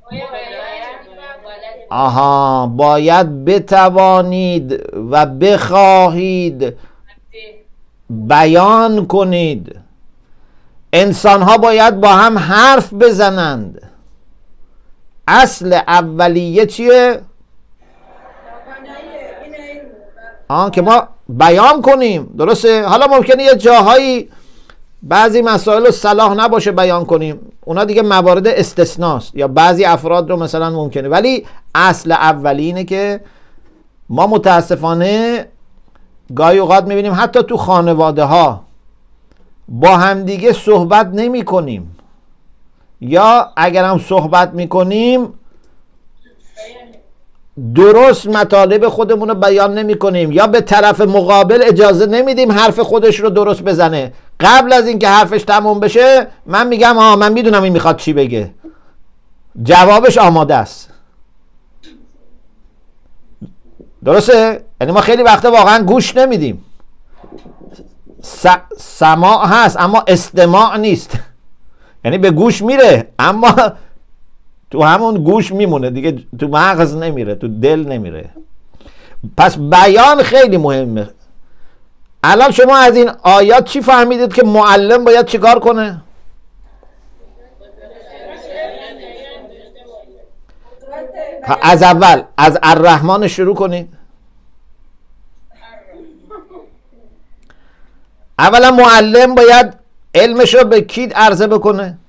آها، باید بتوانید و بخواهید بیان کنید. انسان ها باید با هم حرف بزنند. اصل اولیه چیه؟ که ما بیان کنیم. درسته؟ حالا ممکنه یه جاهایی بعضی مسائل رو صلاح نباشه بیان کنیم، اونا دیگه موارد استثناست، یا بعضی افراد رو مثلا ممکنه، ولی اصل اولی اینه که ما متاسفانه گاهی اوقات میبینیم حتی تو خانواده ها با همدیگه صحبت نمی کنیم، یا اگر هم صحبت میکنیم درست مطالب خودمون رو بیان نمی کنیم، یا به طرف مقابل اجازه نمیدیم حرف خودش رو درست بزنه. قبل از اینکه حرفش تموم بشه من میگم من میدونم این میخواد چی بگه، جوابش آماده است. درسته؟ یعنی ما خیلی وقتا واقعا گوش نمیدیم. سماع هست اما استماع نیست. یعنی به گوش میره اما تو همون گوش میمونه دیگه، تو مغز نمیره، تو دل نمیره. پس بیان خیلی مهمه. الان شما از این آیات چی فهمیدید که معلم باید چیکار کنه؟ از اول از الرحمن شروع کنید. اولا معلم باید علمش رو به کی عرضه بکنه؟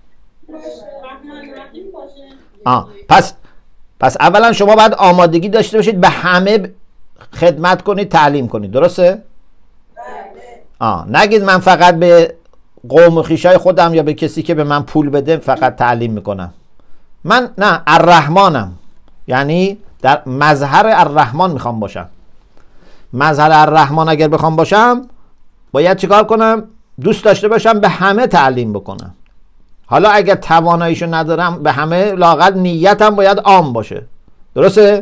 پس اولا شما باید آمادگی داشته باشید به همه خدمت کنید، تعلیم کنید. درسته؟ نگید من فقط به قوم و خویشای خودم یا به کسی که به من پول بده فقط تعلیم میکنم. من نه، الرحمنم، یعنی در مظهر الرحمن میخوام باشم. مظهر الرحمن اگر بخوام باشم باید چیکار کنم؟ دوست داشته باشم به همه تعلیم بکنم. حالا اگر تواناییشو ندارم به همه، لااقل نیتم باید عام باشه. درسته؟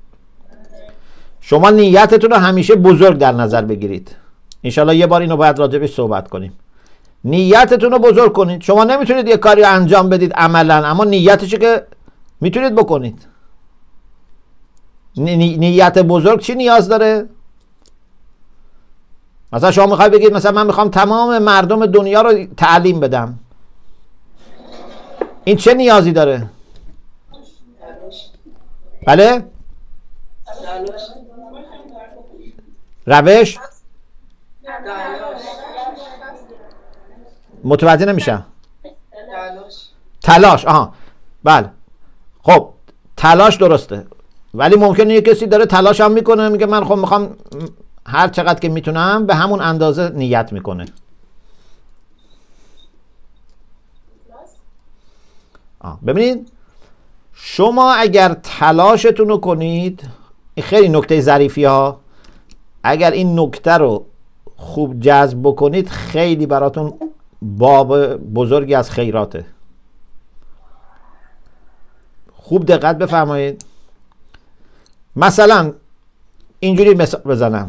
شما نیتتون رو همیشه بزرگ در نظر بگیرید. انشالله یه بار اینو باید راجبش صحبت کنیم. نیتتون رو بزرگ کنید. شما نمیتونید یه کاری انجام بدید عملا، اما نیتشو که میتونید بکنید. نیت بزرگ چی نیاز داره؟ مثلا شما میخوای بگید مثلا من میخوام تمام مردم دنیا رو تعلیم بدم، این چه نیازی داره؟ بله؟ روش؟ متوجه نمیشم. تلاش. بله. خب تلاش درسته، ولی ممکنه یه کسی داره تلاش هم میکنه، میگه من خب میخوام هر چقدر که میتونم، به همون اندازه نیت میکنه. ببینید شما اگر تلاشتون رو کنید، این خیلی نکته ظریفی ها، اگر این نکته رو خوب جذب بکنید خیلی براتون باب بزرگی از خیراته. خوب دقت بفرمایید. مثلا اینجوری مثال بزنم،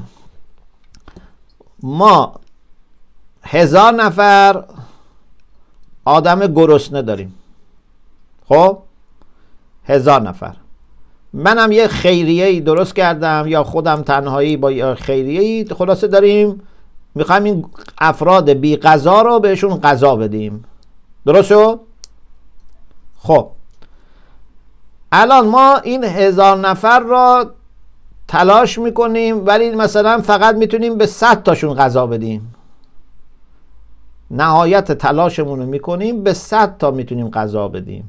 ما 1000 نفر آدم گرسنه داریم. خب 1000 نفر. منم یه خیریه‌ای درست کردم یا خودم تنهایی با خیریه‌ای، خلاصه داریم میخوایم این افراد بی غذا رو بهشون غذا بدیم. درست شد؟ خب الان ما این 1000 نفر را تلاش میکنیم ولی مثلا فقط میتونیم به 100 تاشون غذا بدیم. نهایت تلاشمون رو میکنیم به 100 تا میتونیم غذا بدیم.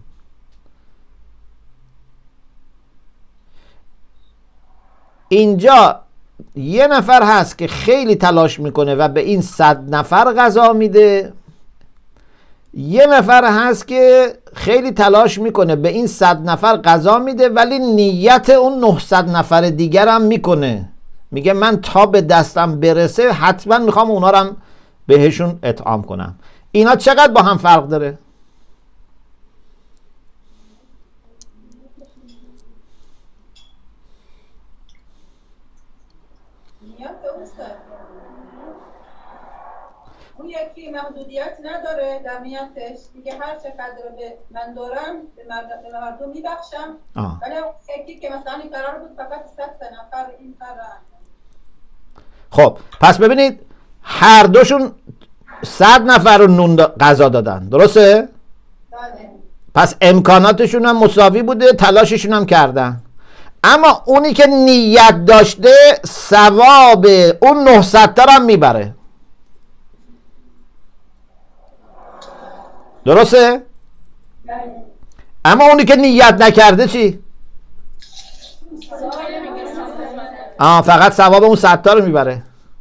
اینجا یه نفر هست که خیلی تلاش میکنه و به این 100 نفر غذا میده، یه نفر هست که خیلی تلاش میکنه به این 100 نفر غذا میده، ولی نیت اون 900 نفر دیگر هم میکنه، میگه من تا به دستم برسه حتما میخوام اونا رو هم بهشون اطعام کنم. اینا چقدر با هم فرق داره؟ اون یکی محدودیت نداره در نیتش، میگه هر چقدر من دارم به مردم میبخشم، ولی اون یکی که مثلا این قرار بود فقط 100 نفر این قرار. خب پس ببینید هر دوشون 100 نفر رو نون غذا دادن، درسته؟ بله. پس امکاناتشون هم مساوی بوده، تلاششون هم کردن، اما اونی که نیت داشته ثواب اون 900 تا هم میبره، درسته؟ اما اونی که نیت نکرده چی؟ فقط ثواب اون 100 تا رو میبره.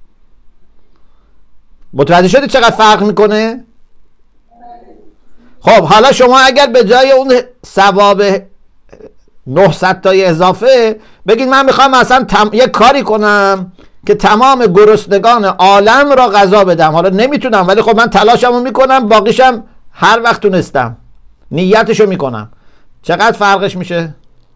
متوجه شدید چقدر فرق میکنه؟ خب حالا شما اگر به جای اون ثواب 900 تای اضافه بگید من میخوام اصلا یک کاری کنم که تمام گرسنگان عالم را غذا بدم، حالا نمیتونم ولی خب من تلاشمو میکنم، باقیشم هر وقت تونستم نیتشو میکنم، چقدر فرقش میشه؟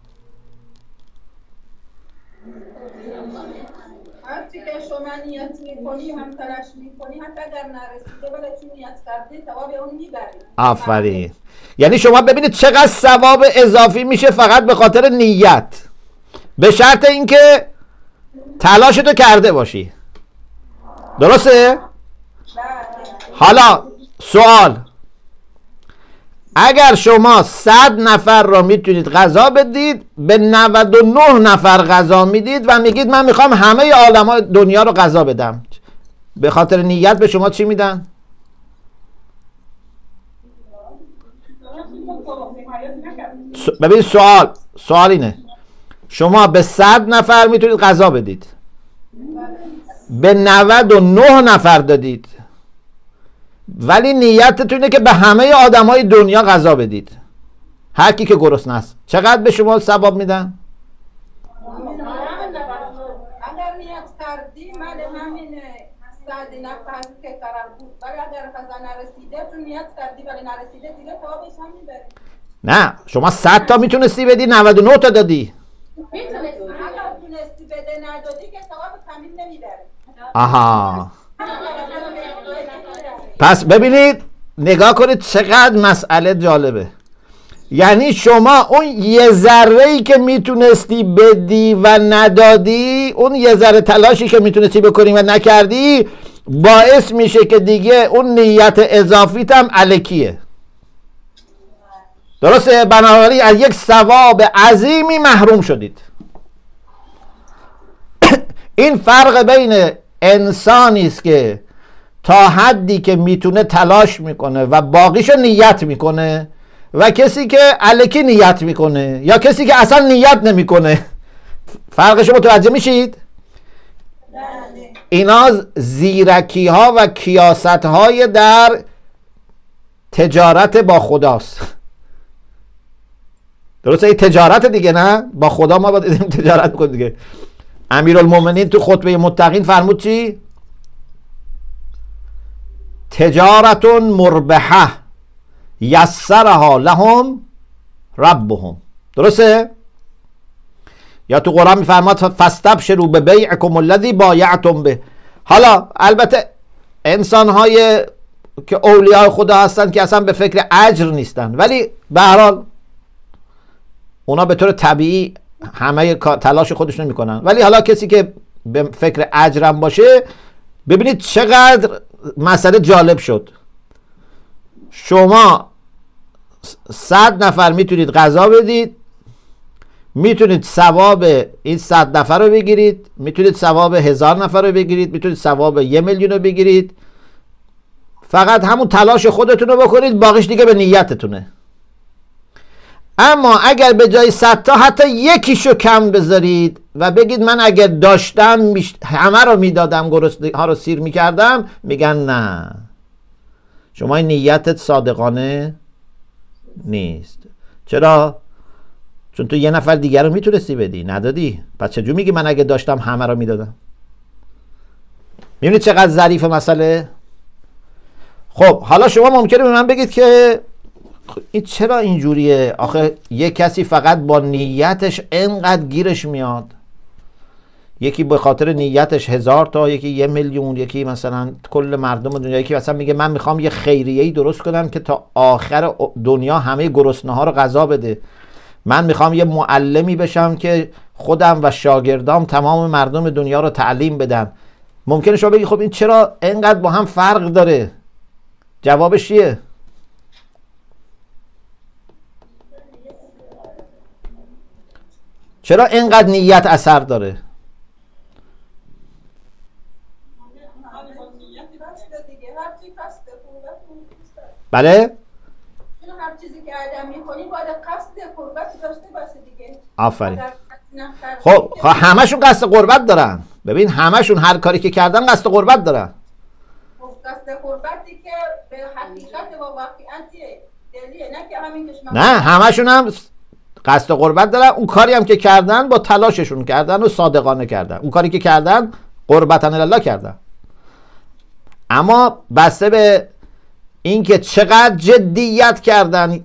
هرچی که شما نیت میکنی هم تلاش میکنی حتی اگر نرسیده ولی چون نیت کردی ثواب اون میبری. آفرین. یعنی شما ببینید چقدر ثواب اضافی میشه فقط به خاطر نیت، به شرط اینکه تلاشتو کرده باشی، درسته؟ حالا سوال، اگر شما 100 نفر را میتونید غذا بدید، به 99 نفر غذا میدید و میگید من میخوام همه عالم‌های دنیا رو غذا بدم، به خاطر نیت به شما چی میدن؟ ببین سوال اینه، شما به 100 نفر میتونید غذا بدید، به 99 نفر دادید، ولی نیتتونه که به همه آدمای دنیا غذا بدید، هر کی که گرسنه است. چقدر به شما ثواب میدن؟ اگر نیت کردی مال همین 100 نفر که قرار بود، ولی اگر غذا نرسیده تو نیت کردی ولی نرسیده دیگه ثوابش هم میبری. نه شما 100 تا میتونستی بدی، 99 تا دادی. میتونستی اگر تونستی بده ندادی که ثواب کامل نمیبری. آها. پس ببینید نگاه کنید چقدر مسئله جالبه. یعنی شما اون یه ذره‌ای که میتونستی بدی و ندادی، اون یه ذره تلاشی که میتونستی بکنی و نکردی، باعث میشه که دیگه اون نیت اضافیت هم الکیه، درسته؟ بنابراین از یک ثواب عظیمی محروم شدید. این فرق بین انسانی است که تا حدی که میتونه تلاش میکنه و باقیشو نیت میکنه و کسی که الکی نیت میکنه یا کسی که اصلا نیت نمیکنه. فرقشو متوجه میشید؟ اینا زیرکی ها و کیاست های در تجارت با خداست. درسته؟ این تجارت دیگه، نه؟ با خدا ما باید تجارت کنیم دیگه. امیرالمومنین تو خطبه متقین فرمود چی؟ تجارتون مربحه یسرها لهم ربهم، درسته؟ یا تو قرآن میفرماد فاستبشروا ببیعکم الذی بایعتم به. حالا البته انسان‌های که اولیاء خدا هستن که اصلا به فکر اجر نیستن، ولی به هر حال اونا به طور طبیعی همه تلاش خودشون میکنن، ولی حالا کسی که به فکر اجرم باشه، ببینید چقدر مسئله جالب شد. شما 100 نفر میتونید غذا بدید، میتونید ثواب این 100 نفر رو بگیرید، میتونید ثواب 1000 نفر رو بگیرید، میتونید ثواب 1 میلیون رو بگیرید، فقط همون تلاش خودتون رو بکنید، باقیش دیگه به نیتتونه. اما اگر به جای 100 تا حتی یکیشو کم بذارید و بگید من اگر داشتم همه رو میدادم، گرسنه ها رو سیر میکردم، میگن نه، شما این نیتت صادقانه نیست. چرا؟ چون تو یه نفر دیگر رو میتونستی بدی، ندادی. پس چجور میگی من اگه داشتم همه رو میدادم؟ میبینید چقدر ظریف مسئله؟ خب حالا شما ممکنه به من بگید که این چرا اینجوریه؟ آخه یه کسی فقط با نیتش انقدر گیرش میاد، یکی به خاطر نیتش 1000 تا، یکی 1 میلیون، یکی مثلا کل مردم دنیا، یکی مثلا میگه من میخوام یه خیریه‌ای درست کنم که تا آخر دنیا همه گرسنه ها رو غذا بده، من میخوام یه معلمی بشم که خودم و شاگردام تمام مردم دنیا رو تعلیم بدم. ممکنه شما بگی خب این چرا انقدر با هم فرق داره؟ جوابش چیه؟ چرا اینقدر نیت اثر داره؟ بله؟ هر چیزی که آدم می‌کنی باید قصد قربت داشته باشه دیگه. آفرین. خب همشون قصد قربت دارن. ببین همشون هر کاری که کردن قصد قربت دارن. قصد قربتی که به حقیقت و واقعیت دلیه، نه که همین که شما نه همشون هم قصد قربت دارن. اون کاری هم که کردن با تلاششون کردن و صادقانه کردن. اون کاری که کردن قربتن الله کردن. اما بسته به اینکه چقدر جدیت کردن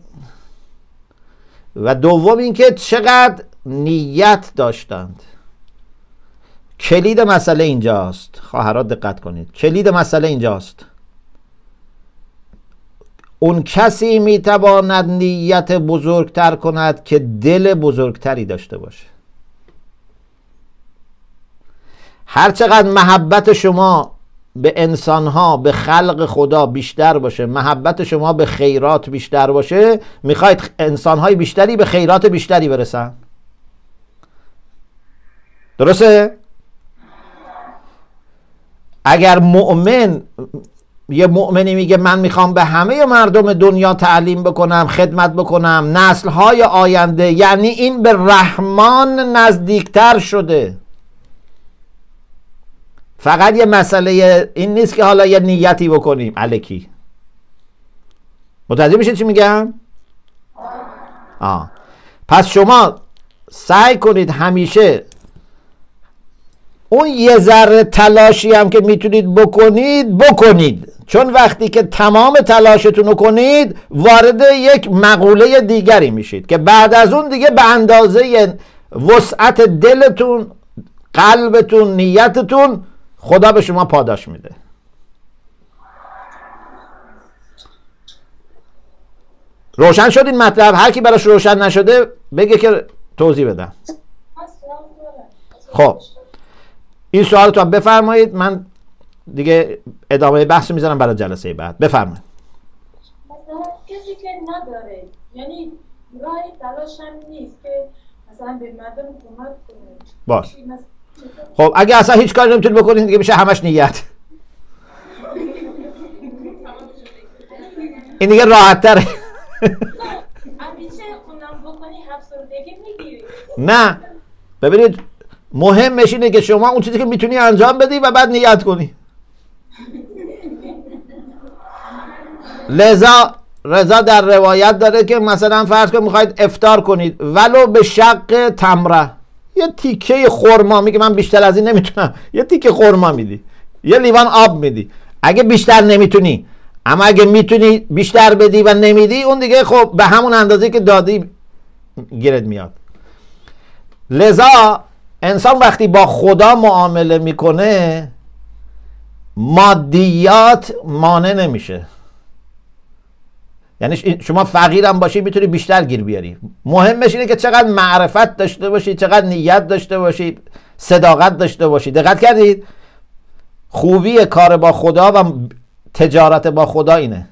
و دوم اینکه چقدر نیت داشتند. کلید مسئله اینجاست. خواهرها دقت کنید، کلید مسئله اینجاست. اون کسی میتواند نیت بزرگتر کند که دل بزرگتری داشته باشه. هر چقدر محبت شما به انسانها، به خلق خدا بیشتر باشه، محبت شما به خیرات بیشتر باشه، میخواید انسانهای بیشتری به خیرات بیشتری برسن. درسته؟ اگر یه مؤمنی میگه من میخوام به همه مردم دنیا تعلیم بکنم، خدمت بکنم، نسلهای آینده، یعنی این به رحمان نزدیکتر شده. فقط یه مسئله این نیست که حالا یه نیتی بکنیم الکی. متوجه میشید چی میگم؟ پس شما سعی کنید همیشه اون یه ذره تلاشی هم که میتونید بکنید، چون وقتی که تمام تلاشتون رو کنید وارد یک مقوله دیگری میشید که بعد از اون دیگه به اندازه وسعت دلتون، قلبتون، نیتتون خدا به شما پاداش میده. روشن شد این مطلب؟ هر کی براش روشن نشده بگه که توضیح بدم. خب این سوال تو بفرمایید، من دیگه ادامه بحث میذارم برای جلسه بعد. بفرمایید. مثلا کسی که نداره، یعنی راه تلاش هم نیست که مثلا به مردم کمک کنه. باش. خب اگه اصلا هیچ کاری نمیتونید بکنید دیگه میشه همش نیت. این دیگه راحت تره. همیشه اونم بکنی افسردگی میگیری. نه ببینید مهمش اینه که شما اون چیزی که میتونی انجام بدی و بعد نیت کنی. رضا در روایت داره که مثلا فرض کنید میخواید افطار کنید ولو به شق تمره، یه تیکه خرما، میگه من بیشتر از این نمیتونم، یه تیکه خرما میدی، یه لیوان آب میدی. اگه بیشتر نمیتونی، اما اگه میتونی بیشتر بدی و نمیدی، اون دیگه خب به همون اندازه که دادی گیرت میاد. لذا انسان وقتی با خدا معامله میکنه مادیات مانع نمیشه. یعنی شما فقیرم باشی میتونی بیشتر گیر بیاری. مهمش اینه که چقدر معرفت داشته باشی، چقدر نیت داشته باشی، صداقت داشته باشی. دقت کردید؟ خوبی کار با خدا و تجارت با خدا اینه.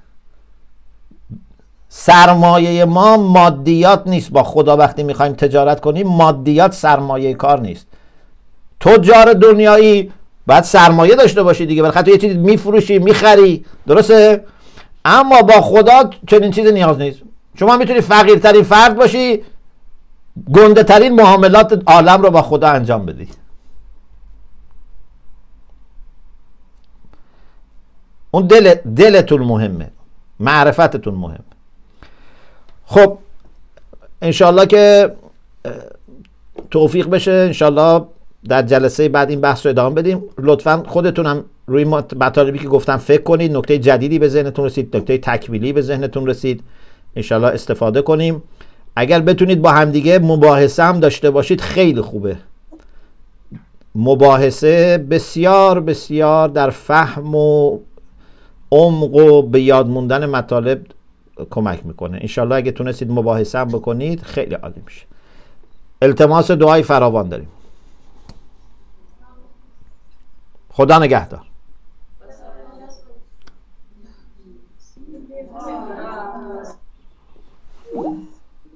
سرمایه ما مادیات نیست. با خدا وقتی میخوایم تجارت کنیم مادیات سرمایه کار نیست. تجار دنیایی باید سرمایه داشته باشی دیگه، بالاخره تو یه چیزی میفروشی، میخری، درسته؟ اما با خدا چنین چیزی نیاز نیست. شما میتونی فقیرترین فرد باشی، گنده ترین معاملات عالم رو با خدا انجام بدی. اون دلتون مهمه. معرفتتون مهم. خب انشالله که توفیق بشه، انشالله در جلسه بعد این بحث رو ادامه بدیم. لطفا خودتونم روی مطالبی که گفتم فکر کنید، نکته جدیدی به ذهنتون رسید، نکته تکمیلی به ذهنتون رسید، انشالله استفاده کنیم. اگر بتونید با همدیگه مباحثه هم داشته باشید خیلی خوبه. مباحثه بسیار بسیار در فهم و عمق و به یاد موندن مطالب کمک میکنه. انشالله اگه تونستید مباحثه هم بکنید خیلی عالی میشه. التماس دعای فراوان داریم. خدا نگهدار.